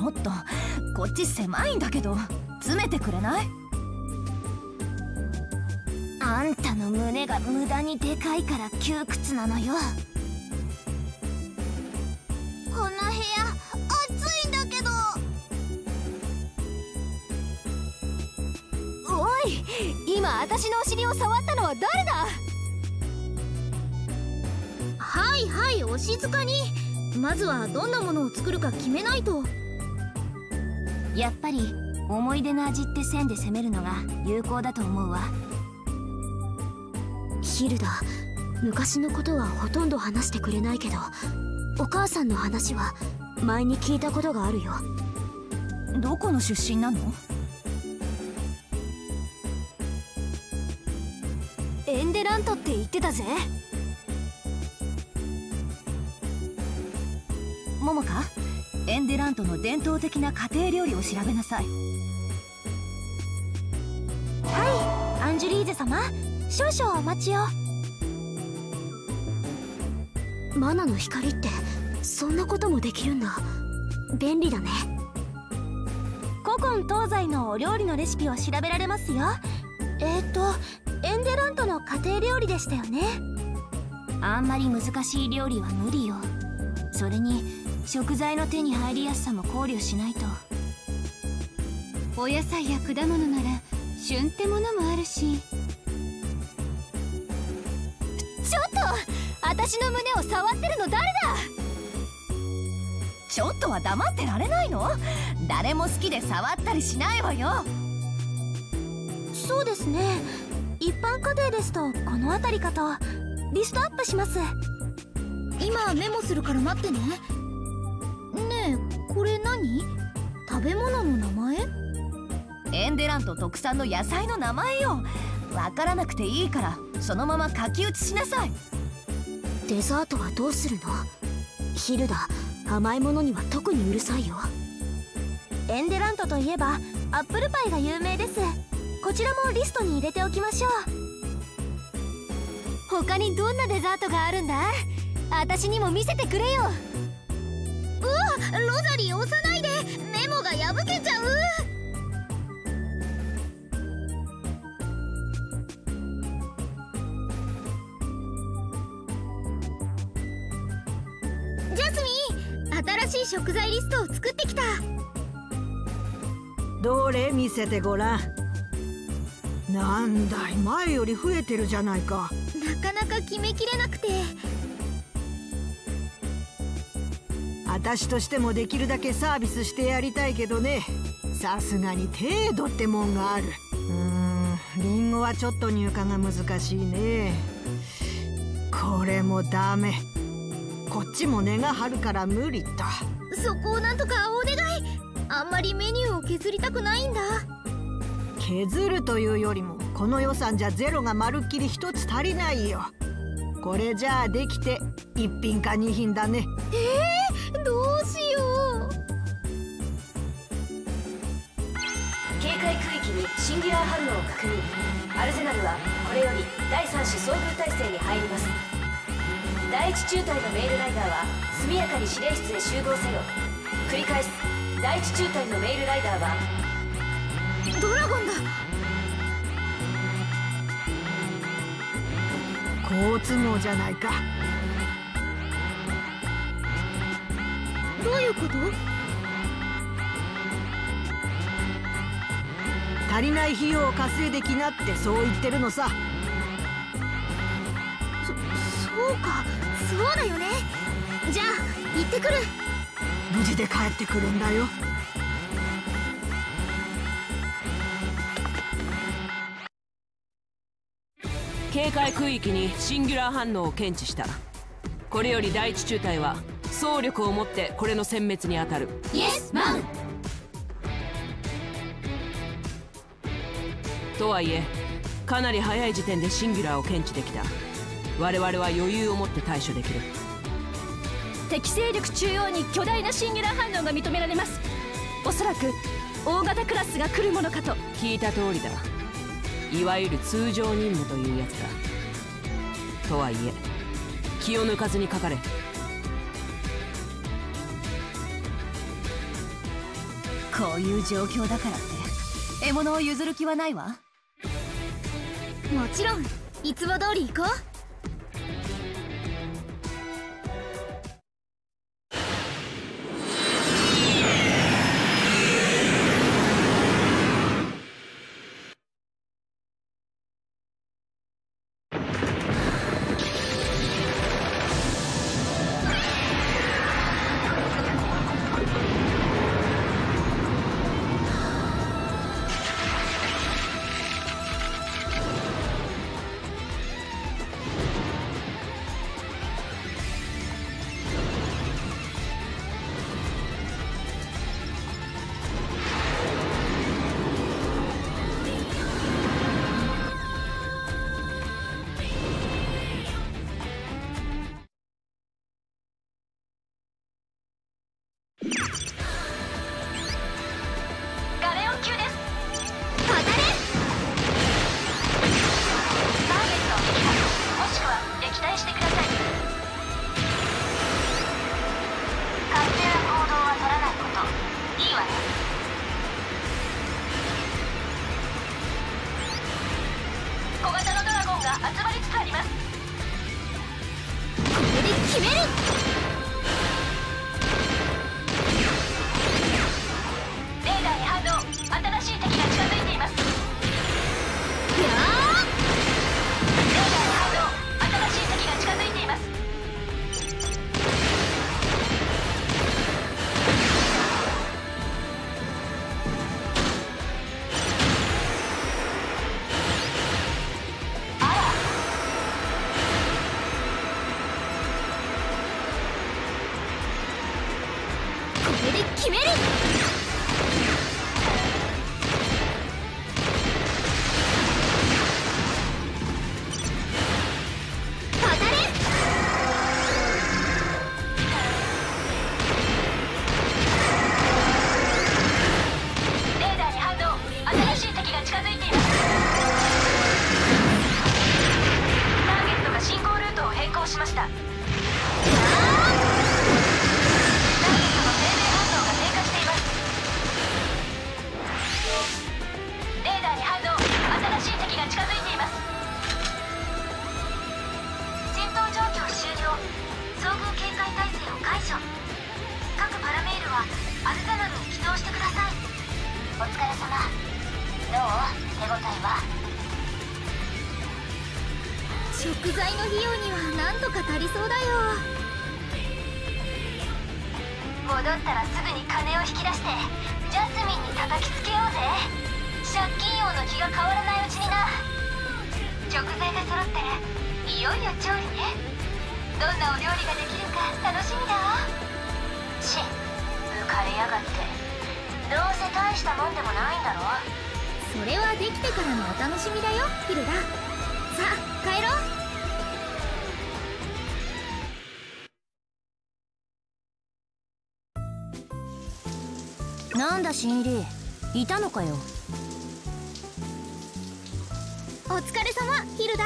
っとこっち狭いんだけど、詰めてくれない？ あんたの胸が無駄にでかいから窮屈なのよ。この部屋暑いんだけど。 おい、今私のお尻を触ったのは誰だ？ はいはい、お静かに。まずはどんなものを作るか決めないと。やっぱり思い出の味って線で攻めるのが有効だと思うわ。ヒルダ、昔のことはほとんど話してくれないけど、お母さんの話は前に聞いたことがあるよ。 どこの出身なの？ エンデラントって言ってたぜ。 モモカ、エンデラントの伝統的な家庭料理を調べなさい。 はい、アンジュリーゼ様、少々お待ちを。マナの光ってそんなこともできるんだ。便利だね。古今東西のお料理のレシピを調べられますよ。エンデラントの家庭料理でしたよね。あんまり難しい料理は無理よ。それに食材の手に入りやすさも考慮しないと。 お野菜や果物なら旬ってものもあるし。 ちょっと、私の胸を触ってるの誰だ？ ちょっとは黙ってられないの？誰も好きで触ったりしないわよ。 そうですね、一般家庭ですとこの辺りかと。リストアップします。今メモするから待ってね。ねえ、これ何？食べ物の名前？ エンデラント特産の野菜の名前よ。わからなくていいからそのまま書き写しなさい。 デザートはどうするの？ヒルダ、甘いものには特にうるさいよ。エンデラントといえばアップルパイが有名です。こちらもリストに入れておきましょう。他にどんなデザートがあるんだ？私にも見せてくれよ。うわ、ロザリー押さないで、メモが破けちゃう。ジャスミン、新しい食材リストを作ってきた。 どれ見せてごらん。なんだい、前より増えてるじゃないか。 なかなか決めきれなくて。 私としてもできるだけサービスしてやりたいけどね、さすがに程度ってもんがある。リンゴはちょっと入荷が難しいね。これもダメ。こっちも値が張るから無理と。 そこをなんとかお願い。あんまりメニューを削りたくないんだ。 削るというよりもこの予算じゃゼロがまるっきり一つ足りないよ。これじゃあできて1品か2品だね。 どうしよう。 警戒区域にシンギュラー反応を確認。アルゼナルはこれより第3種遭遇態勢に入ります。第1中隊のメールライダーは速やかに指令室へ集合せよ。繰り返す。第1中隊のメールライダーはドラゴンだ。 好都合じゃないか。 どういうこと？ 足りない費用を稼いできなってそう言ってるのさ。 そうか、そうだよね。じゃあ行ってくる。 無事で帰ってくるんだよ。 警戒区域にシンギュラー反応を検知した。これより第一中隊は総力をもってこれの殲滅に当たる。 イエスマン。 とはいえかなり早い時点でシンギュラーを検知できた。我々は余裕を持って対処できる。 敵勢力中央に巨大なシンギュラー反応が認められます。おそらく大型クラスが来るものかと。 聞いた通りだ。いわゆる通常任務というやつだ。とはいえ気を抜かずにかかれ。 こういう状況だからって獲物を譲る気はないわ。 もちろんいつも通り行こう。決める。食材の費用にはなんとか足りそうだよ。戻ったらすぐに金を引き出してジャスミンに叩きつけようぜ。借金王の気が変わらないうちにな。食材が揃ったらいよいよ調理ね。どんなお料理ができるか楽しみだわ。浮かれやがって。どうせ大したもんでもないんだろ。それはできてからのお楽しみだよヒルダ。さあ帰ろう。 なんだ新入り、いたのかよ。 お疲れ様ヒルダ。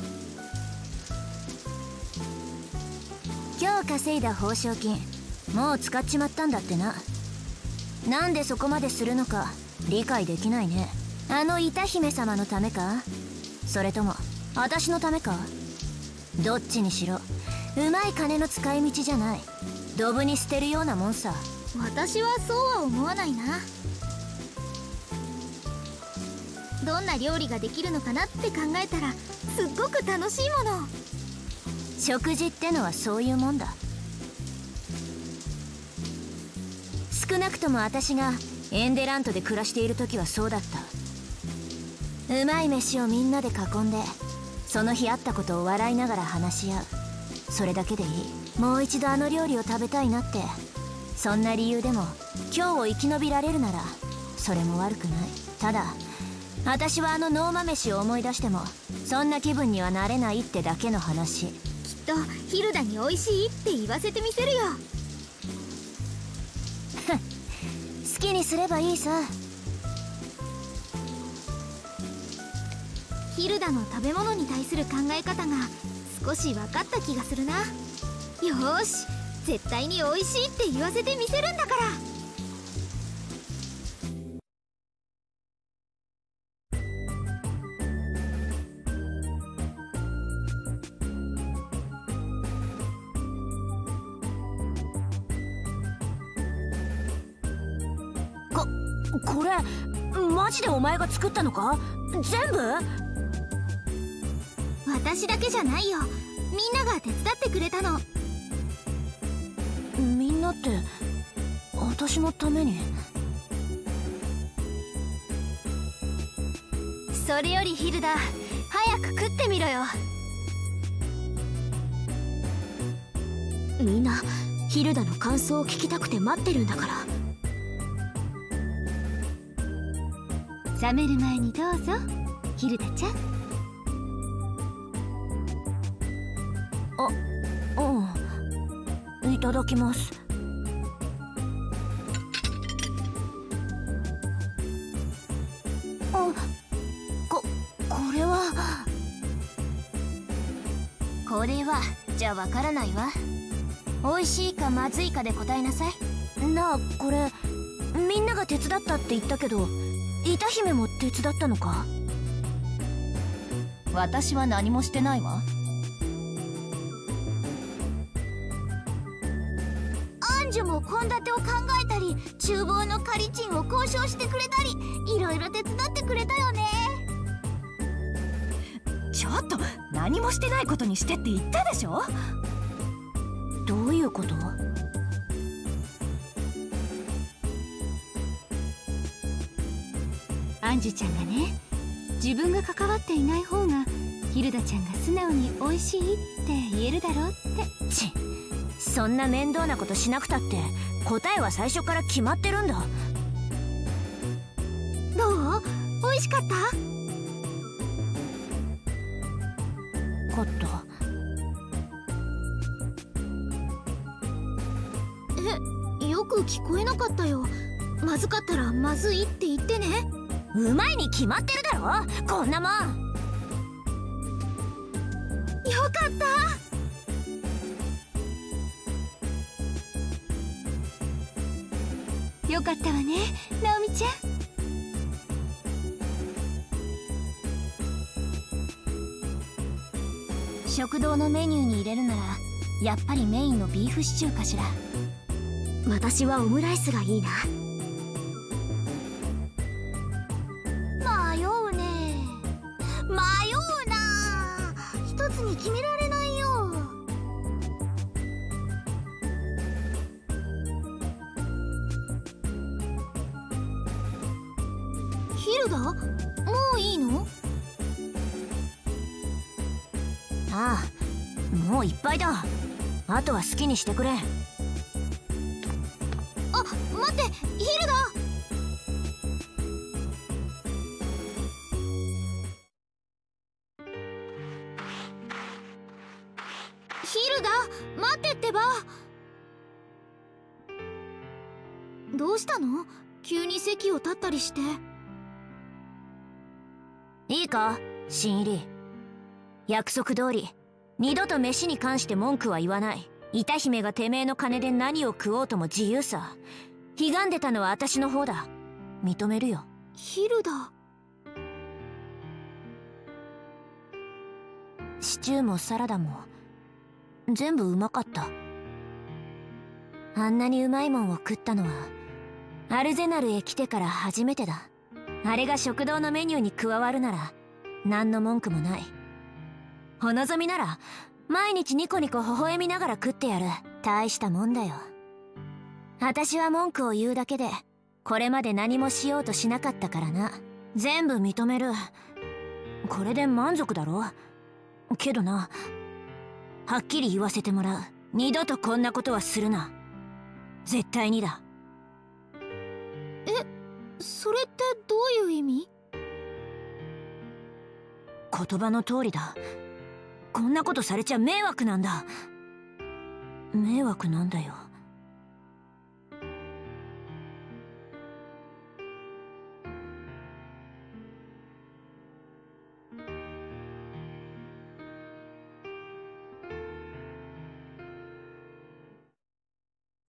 今日稼いだ報奨金もう使っちまったんだってな。なんでそこまでするのか理解できないね。あのイタ姫様のためか、それとも私のためか。どっちにしろうまい金の使い道じゃない。ドブに捨てるようなもんさ。 私はそうは思わないな。どんな料理ができるのかなって考えたらすっごく楽しいもの。 食事ってのはそういうもんだ。少なくとも私がエンデラントで暮らしている時はそうだった。うまい飯をみんなで囲んでその日あったことを笑いながら話し合う。それだけでいい。もう一度あの料理を食べたいなって、そんな理由でも今日を生き延びられるならそれも悪くない。ただ私はあのノーマ飯を思い出してもそんな気分にはなれないってだけの話。 きっとヒルダに美味しいって言わせてみせるよ。 好きにすればいいさ。 ヒルダの食べ物に対する考え方が少し分かった気がするな。よーし、絶対に美味しいって言わせてみせるんだから。 これマジでお前が作ったのか？全部？ 私だけじゃないよ、みんなが手伝ってくれたの。 みんなって私のために？ それよりヒルダ、早く食ってみろよ。 みんなヒルダの感想を聞きたくて待ってるんだから。 冷める前にどうぞ、ヒルダちゃん。 うん、いただきます。 これはじゃあわからないわ。美味しいかまずいかで答えなさい。 なあ、これみんなが手伝ったって言ったけど、歌姫も手伝ったのか？ 私は何もしてないわ。 アンジュも献立を考えたり、厨房のカリチンを交渉してくれたり、いろいろ手伝ってくれたよね。 ちょっと、何もしてないことにしてって言ったでしょ。 どういうこと？ アンジュちゃんがね、自分が関わっていない方がヒルダちゃんが素直に美味しいって言えるだろうって。 ち、そんな面倒なことしなくたって答えは最初から決まってるんだ。 どう？美味しかった？ かった。 よく聞こえなかったよ。まずかったらまずいって言ってね。 うまいに決まってるだろ、こんなもん。 よかった。 よかったわね、ナオミちゃん。 食堂のメニューに入れるならやっぱりメインのビーフシチューかしら。 私はオムライスがいいな。迷うね。迷うな。一つに決められないよ。ヒルダ、もういいの？ ああ、もういっぱいだ。あとは好きにしてくれ。 あ、待って、ヒルダ。ヒルダ、待ってってば。どうしたの？急に席を立ったりして。 いいか、新入り。約束通り二度と飯に関して文句は言わない。歌姫がてめえの金で何を食おうとも自由さ。ひがんでたのは私の方だ。認めるよ。 ヒルダ。 シチューもサラダも全部うまかった。あんなにうまいもんを食ったのはアルゼナルへ来てから初めてだ。あれが食堂のメニューに加わるなら何の文句もない。お望みなら毎日ニコニコ微笑みながら食ってやる。大したもんだよ。私は文句を言うだけでこれまで何もしようとしなかったからな。全部認める。これで満足だろ。けどな、はっきり言わせてもらう。二度とこんなことはするな。絶対にだ。 それってどういう意味？ 言葉の通りだ。こんなことされちゃ迷惑なんだ。迷惑なんだよ。